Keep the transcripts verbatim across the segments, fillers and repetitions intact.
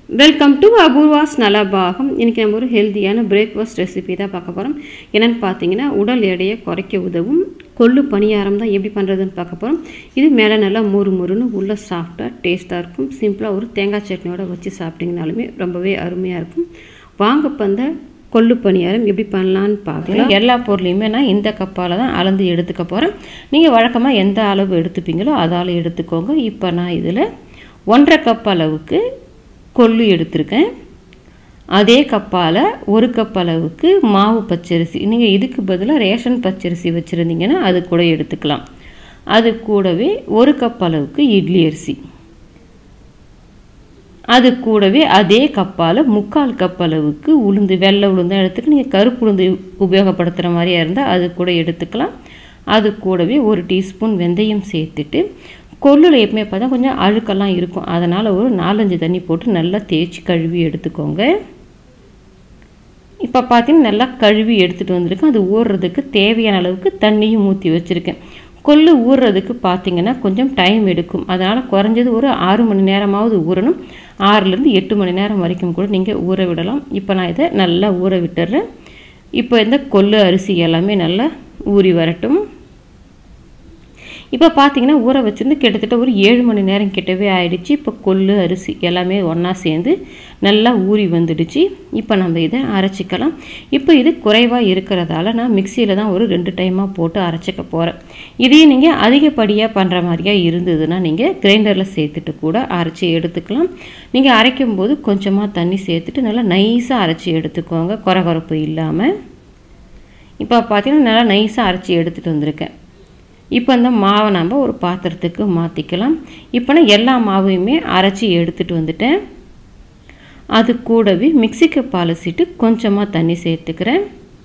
Welcome to Apoorva's Nalabagam. இன்றைக்கி நம்ம ஒரு ஹெல்த்தியான பிரேக்ஃபாஸ்ட் ரெசிபி தான் பார்க்க போகிறோம். என்னென்னு பார்த்தீங்கன்னா, உடல் எடையை குறைக்க உதவும் கொள்ளு பணியாரம் தான் எப்படி பண்ணுறதுன்னு பார்க்க போகிறோம். இது மேலே நல்லா முறு முறுன்னு உள்ளே சாஃப்டாக டேஸ்ட்டாக இருக்கும். சிம்பிளாக ஒரு தேங்காய் சட்னியோட வச்சு சாப்பிட்டிங்கனாலுமே ரொம்பவே அருமையாக இருக்கும். வாங்க பந்த கொள்ளு பணியாரம் எப்படி பண்ணலான்னு பார்க்கலாம். எல்லா பொருளையுமே நான் இந்த கப்பால் தான் அளந்து எடுத்துக்க போகிறேன். நீங்கள் வழக்கமாக எந்த அளவு எடுத்துப்பீங்களோ அதால் எடுத்துக்கோங்க. இப்போ நான் இதில் ஒன்றரை கப் அளவுக்கு கொள்ளு எடுத்திருக்கேன். அதே கப்பால் ஒரு கப் அளவுக்கு மாவு பச்சரிசி, நீங்கள் இதுக்கு பதிலாக ரேஷன் பச்சரிசி வச்சுருந்தீங்கன்னா அது கூட எடுத்துக்கலாம். அது கூடவே ஒரு கப் அளவுக்கு இட்லி அரிசி, அது கூடவே அதே கப்பால் முக்கால் கப் அளவுக்கு உளுந்து, வெள்ளை உளுந்தான் எடுத்துக்க. நீங்கள் கருப்பு உளுந்து உபயோகப்படுத்துகிற மாதிரியா இருந்தால் அது கூட எடுத்துக்கலாம். அது கூடவே ஒரு டீஸ்பூன் வெந்தயம் சேர்த்துட்டு, கொள்ளில் எப்பவுமே பார்த்தா கொஞ்சம் அழுக்கெல்லாம் இருக்கும், அதனால் ஒரு நாலஞ்சு தண்ணி போட்டு நல்லா தேய்ச்சி கழுவி எடுத்துக்கோங்க. இப்போ பார்த்தீங்கன்னா நல்லா கழுவி எடுத்துகிட்டு வந்திருக்கேன். அது ஊறுறதுக்கு தேவையான அளவுக்கு தண்ணியும் ஊற்றி வச்சுருக்கேன். கொள்ளு ஊறுறதுக்கு பார்த்திங்கன்னா கொஞ்சம் டைம் எடுக்கும், அதனால் குறைஞ்சது ஒரு ஆறு மணி நேரமாவது ஊறணும். ஆறுலேருந்து எட்டு மணி நேரம் வரைக்கும் கூட நீங்கள் ஊற விடலாம். இப்போ நான் இதை நல்லா ஊற விட்டுறேன். இப்போ இந்த கொள்ளு அரிசி எல்லாமே நல்லா ஊறி வரட்டும். இப்போ பார்த்தீங்கன்னா ஊற வச்சுருந்து கிட்டத்தட்ட ஒரு ஏழு மணி நேரம் கிட்டவே ஆயிடுச்சு. இப்போ கொள்ளு அரிசி எல்லாமே ஒன்றா சேர்ந்து நல்லா ஊறி வந்துடுச்சு. இப்போ நம்ம இதை அரைச்சிக்கலாம். இப்போ இது குறைவாக இருக்கிறதால நான் மிக்சியில் தான் ஒரு ரெண்டு டைமாக போட்டு அரைச்சிக்க போகிறேன். இதையே நீங்கள் அதிகப்படியாக பண்ணுற மாதிரியா இருந்ததுன்னா நீங்கள் கிரைண்டரில் சேர்த்துட்டு கூட அரைச்சி எடுத்துக்கலாம். நீங்கள் அரைக்கும் போது கொஞ்சமாக தண்ணி சேர்த்துட்டு நல்லா நைஸாக அரைச்சி எடுத்துக்கோங்க, கொரகொரப்பு இல்லாமல். இப்போ பார்த்தீங்கன்னா நல்லா நைஸாக அரைச்சி எடுத்துகிட்டு வந்திருக்கேன். இப்போ இந்த மாவை நம்ம ஒரு பாத்திரத்துக்கு மாற்றிக்கலாம். இப்போ நான் எல்லா மாவையுமே அரைச்சி எடுத்துகிட்டு வந்துட்டேன். அது கூடவே மிக்சிக்கு பாலசிட்டு கொஞ்சமாக தண்ணி சேர்த்துக்கிறேன்.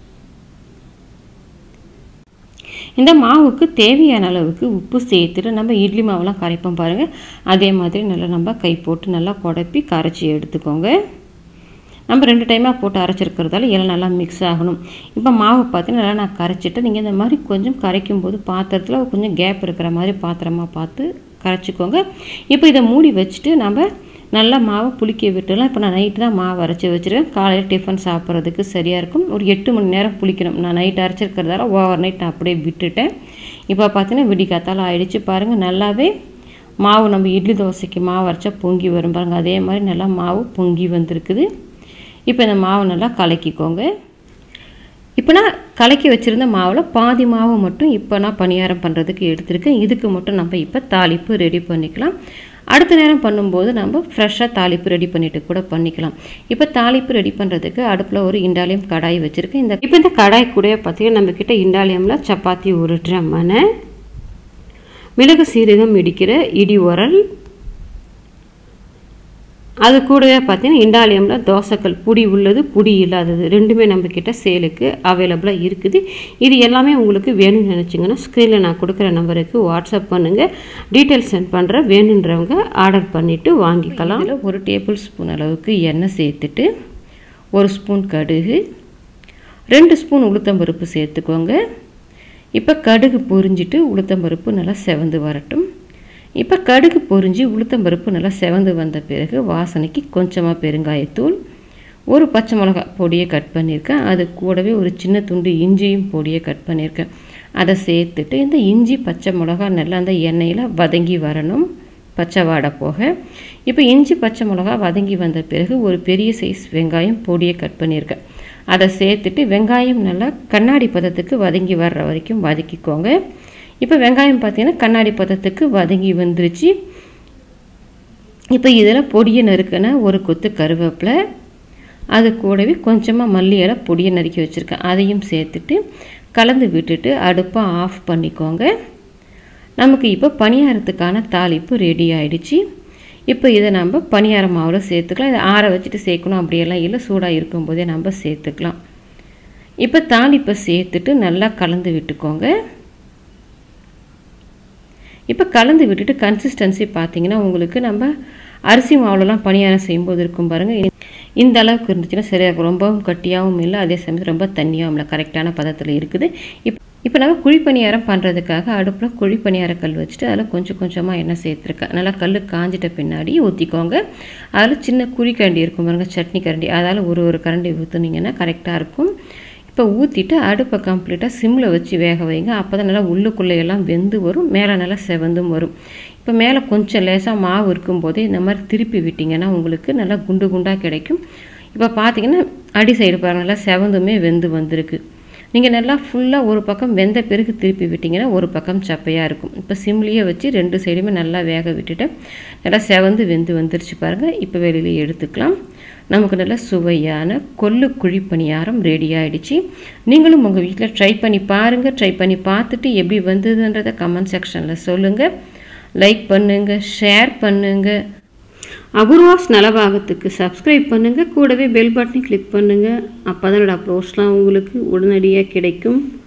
இந்த மாவுக்கு தேவையான அளவுக்கு உப்பு சேர்த்துட்டு நம்ம இட்லி மாவெல்லாம் கரைப்போம் பாருங்கள், அதே மாதிரி நல்லா நம்ம கை போட்டு நல்லா குழப்பி கரைச்சி எடுத்துக்கோங்க. நம்ம ரெண்டு டைமாக போட்டு அரைச்சிருக்கிறதால எல்லாம் நல்லா மிக்ஸ் ஆகணும். இப்போ மாவு பார்த்தீங்கன்னா நல்லா நான் கரைச்சிட்டு, நீங்கள் இந்த மாதிரி கொஞ்சம் கரைக்கும் போது பாத்திரத்தில் கொஞ்சம் கேப் இருக்கிற மாதிரி பாத்திரமாக பார்த்து கரைச்சிக்கோங்க. இப்போ இதை மூடி வச்சுட்டு நம்ம நல்லா மாவை புளிக்க விட்டுலாம். இப்போ நான் நைட்டு தான் மாவு அரைச்சி வச்சுருக்கேன். காலையில் டிஃபன் சாப்பிட்றதுக்கு சரியாக இருக்கும். ஒரு எட்டு மணி நேரம் புளிக்கணும். நான் நைட் அரைச்சிருக்கிறதால ஓவர் நைட் நான் அப்படியே விட்டுட்டேன். இப்போ பார்த்தீங்கன்னா விடிக்காத்தால் ஆயிடுச்சு பாருங்கள். நல்லாவே மாவு நம்ம இட்லி தோசைக்கு மாவு அரைச்சா பொங்கி வரும் பாருங்கள், அதே மாதிரி நல்லா மாவு பொங்கி வந்திருக்குது. இப்போ இந்த மாவு நல்லா கலக்கிக்கோங்க. இப்போ நான் கலக்கி வச்சுருந்த மாவில் பாதி மாவு மட்டும் இப்போ நான் பணியாரம் பண்ணுறதுக்கு எடுத்துருக்கேன். இதுக்கு மட்டும் நம்ம இப்போ தாளிப்பு ரெடி பண்ணிக்கலாம். அடுத்த நேரம் பண்ணும்போது நம்ம ஃப்ரெஷ்ஷாக தாளிப்பு ரெடி பண்ணிவிட்டு கூட பண்ணிக்கலாம். இப்போ தாளிப்பு ரெடி பண்ணுறதுக்கு அடுப்பில் ஒரு இண்டாலியம் கடாய் வச்சுருக்கேன். இந்த இப்போ இந்த கடாய் கூட பார்த்திங்கன்னா நம்மக்கிட்ட இண்டாலியமில் சப்பாத்தி உருட்டுற மனை, மிளகு சீரகம் இடிக்கிற இடி உரல், அது கூடவே பார்த்தீங்கன்னா இண்டாலியமில் தோசைக்கல், புடி உள்ளது புடி இல்லாதது ரெண்டுமே நம்மக்கிட்ட சேலுக்கு அவைலபிளாக இருக்குது. இது எல்லாமே உங்களுக்கு வேணும்னு நினச்சிங்கன்னா ஸ்க்ரீனில் நான் கொடுக்குற நம்பருக்கு வாட்ஸ்அப் பண்ணுங்கள், டீட்டெயில்ஸ் சென்ட் பண்ணுற. வேணுன்றவங்க ஆர்டர் பண்ணிவிட்டு வாங்கிக்கலாம். இதில் ஒரு டேபிள் ஸ்பூன் அளவுக்கு எண்ணெய் சேர்த்துட்டு, ஒரு ஸ்பூன் கடுகு, ரெண்டு ஸ்பூன் உளுத்தம்பருப்பு சேர்த்துக்கோங்க. இப்போ கடுகு பொரிஞ்சிட்டு உளுத்தம்பருப்பு நல்லா செவந்து வரட்டும். இப்போ கடுகு பொரிஞ்சு உளுத்தம்பருப்பு நல்லா செவந்து வந்த பிறகு வாசனைக்கு கொஞ்சமாக பெருங்காயத்தூள், ஒரு பச்சை மிளகா பொடியை கட் பண்ணியிருக்கேன். அது கூடவே ஒரு சின்ன துண்டு இஞ்சியும் பொடியை கட் பண்ணியிருக்கேன். அதை சேர்த்துட்டு இந்த இஞ்சி பச்சை மிளகா நல்லா அந்த எண்ணெயில் வதங்கி வரணும், பச்சை வாடை போக. இப்போ இஞ்சி பச்சை மிளகா வதங்கி வந்த பிறகு ஒரு பெரிய சைஸ் வெங்காயம் பொடியை கட் பண்ணியிருக்கேன். அதை சேர்த்துட்டு வெங்காயம் நல்லா கண்ணாடி பதத்துக்கு வதங்கி வர்ற வரைக்கும் வதக்கிக்கோங்க. இப்போ வெங்காயம் பார்த்தீங்கன்னா கண்ணாடி பதத்துக்கு வதங்கி வந்துருச்சு. இப்போ இதில் பொடியை நறுக்கின ஒரு கொத்து கருவேப்பிலை, அது கூடவே கொஞ்சமாக மல்லி இலை பொடியை நறுக்கி வச்சுருக்கேன், அதையும் சேர்த்துட்டு கலந்து விட்டுட்டு அடுப்பை ஆஃப் பண்ணிக்கோங்க. நமக்கு இப்போ பணியாரத்துக்கான தாளிப்பு ரெடி ஆகிடுச்சு. இப்போ இதை நம்ம பணியார மாவில் சேர்த்துக்கலாம். இதை ஆற வச்சுட்டு சேர்க்கணும் அப்படியெல்லாம் இல்லை, சூடாக இருக்கும்போதே நம்ம சேர்த்துக்கலாம். இப்போ தாளிப்பை சேர்த்துட்டு நல்லா கலந்து விட்டுக்கோங்க. இப்போ கலந்து விட்டுட்டு கன்சிஸ்டன்சி பார்த்தீங்கன்னா உங்களுக்கு நம்ம அரிசி மாவுலலாம் பணியாரம் செய்யும்போது இருக்கும் பாருங்கள், இந்த அளவுக்கு இருந்துச்சுன்னா சரியாக, ரொம்பவும் கட்டியாகவும் இல்லை, அதே சமயத்தில் ரொம்ப தண்ணியாகவும் இல்லை, கரெக்டான பதத்தில் இருக்குது. இப்போ இப்போ நம்ம குழிப்பணியாரம் பண்ணுறதுக்காக அடுப்பில் குழிப்பணியார கல் வச்சுட்டு அதில் கொஞ்சம் கொஞ்சமாக எண்ணெய் சேர்த்துருக்கேன். நல்லா கல் காஞ்சிட்ட பின்னாடி ஊற்றிக்கோங்க. அதில் சின்ன குழி கரண்டி இருக்கும் பாருங்க, சட்னி கரண்டி, அதால் ஒரு ஒரு கரண்டி ஊற்றுனீங்கன்னா கரெக்டாக இருக்கும். இப்போ ஊற்றிட்டு அடுப்பை கம்ப்ளீட்டாக சிம்மில் வச்சு வேக வைங்க. அப்போ தான் நல்லா உள்ளுக்குள்ளையெல்லாம் வெந்து வரும், மேலே நல்லா செவந்தும் வரும். இப்போ மேலே கொஞ்சம் லேசாக மாவு இருக்கும்போதே இந்த மாதிரி திருப்பி விட்டிங்கன்னா உங்களுக்கு நல்லா குண்டு குண்டாக கிடைக்கும். இப்போ பார்த்தீங்கன்னா அடி சைடு பாருங்கள் நல்லா செவந்துமே வெந்து வந்திருக்கு. நீங்கள் நல்லா ஃபுல்லாக ஒரு பக்கம் வெந்த பிறகு திருப்பி விட்டிங்கன்னா ஒரு பக்கம் சப்பையாக இருக்கும். இப்போ சிம்லேயே வச்சு ரெண்டு சைடுமே நல்லா வேக விட்டுட்டு நல்லா செவந்து வெந்து வந்துருச்சு பாருங்கள். இப்போ வெளியில் எடுத்துக்கலாம். நமக்கு நல்ல சுவையான கொள்ளு குழிப்பணியாரம் ரெடி ஆகிடுச்சு. நீங்களும் உங்கள் வீட்டில் ட்ரை பண்ணி பாருங்கள். ட்ரை பண்ணி பார்த்துட்டு எப்படி வந்ததுன்றதை கமெண்ட் செக்ஷனில் சொல்லுங்கள். லைக் பண்ணுங்கள், ஷேர் பண்ணுங்கள். அபூர்வாஸ் நலபாகத்துக்கு சப்ஸ்கிரைப் பண்ணுங்கள். கூடவே பெல் பட்டனை கிளிக் பண்ணுங்கள். அப்போ தான் என்னோடய அப்லோட்ஸ்லாம் உங்களுக்கு உடனடியாக கிடைக்கும்.